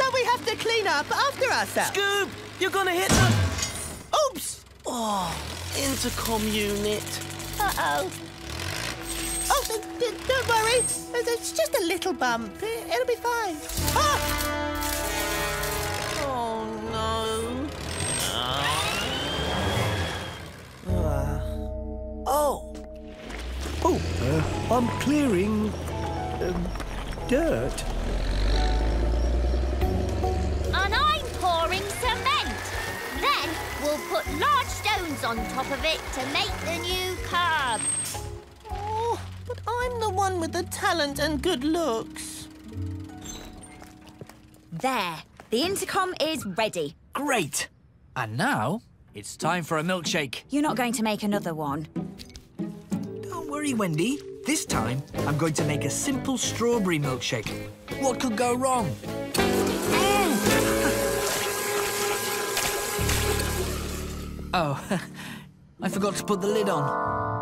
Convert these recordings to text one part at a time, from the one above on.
we have to clean up after ourselves. Scoop! You're gonna hit the... Oops! Oh, intercom unit. Uh-oh. Oh, don't worry. It's just a little bump. It'll be fine. Ah! Oh, no. Oh, I'm clearing... dirt. And I'm pouring cement. Then we'll put large stones on top of it to make the new curb. Oh, but I'm the one with the talent and good looks. There. The intercom is ready. Great. And now, it's time for a milkshake. You're not going to make another one. Don't worry, Wendy. This time, I'm going to make a simple strawberry milkshake. What could go wrong? Oh, I forgot to put the lid on.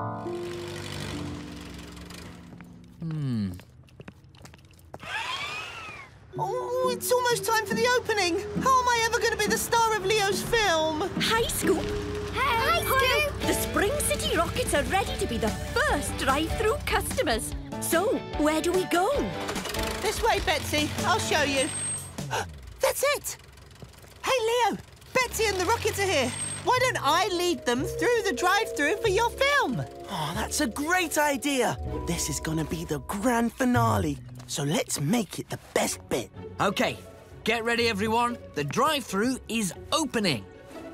Oh, it's almost time for the opening. How am I ever going to be the star of Leo's film? Hi, Scoop. Hi, Scoop. The Spring City Rockets are ready to be the first drive-through customers. So, where do we go? This way, Betsy. I'll show you. That's it. Hey, Leo. Betsy and the Rockets are here. Why don't I lead them through the drive-through for your film? Oh, that's a great idea. This is gonna be the grand finale. So let's make it the best bit. OK, get ready, everyone. The drive-through is opening.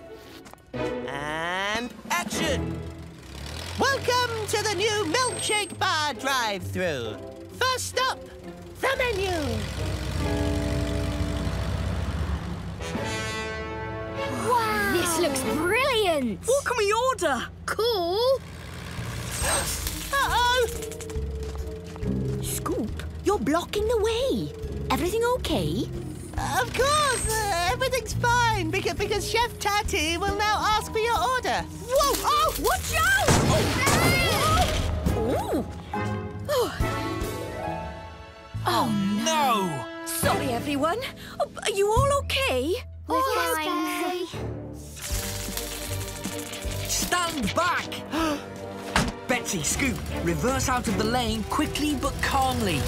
And action! Welcome to the new Milkshake Bar drive-through. First stop, the menu. Wow. This looks brilliant. What can we order? Cool. Uh-oh. Scoop, you're blocking the way. Everything okay? Of course, everything's fine because Chef Tatty will now ask for your order. Whoa! Oh, watch out! Oh! Oh, no! Sorry, everyone. Oh, are you all okay? We're fine. Stand back! Betsy, Scoop, reverse out of the lane quickly but calmly.